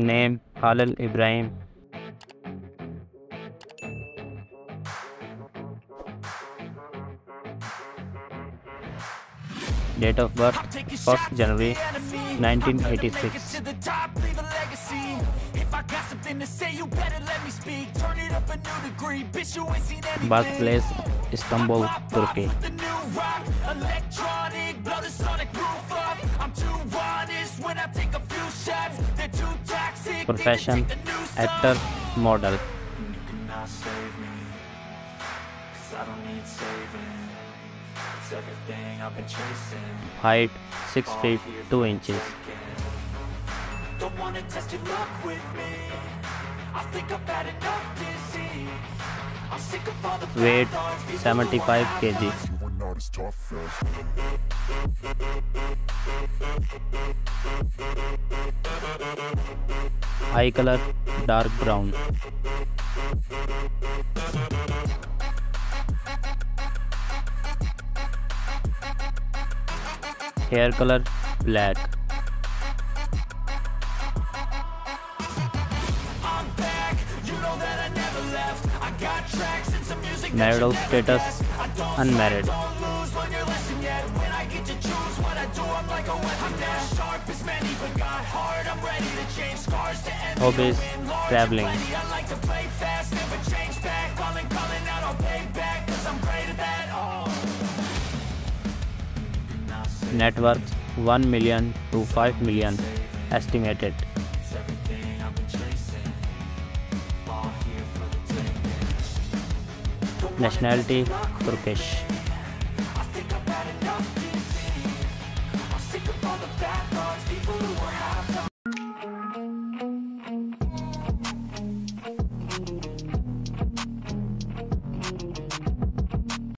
Name Halil İbrahim. Date of birth 1st January 1986. Birthplace Istanbul, Turkey. Profession actor, model. Height 6 feet 2 inches. Weight 75 kg. Eye color dark brown. Hair color black. Marital status unmarried. Hobbies traveling. Net worth 1 million to 5 million estimated. Nationality Turkish.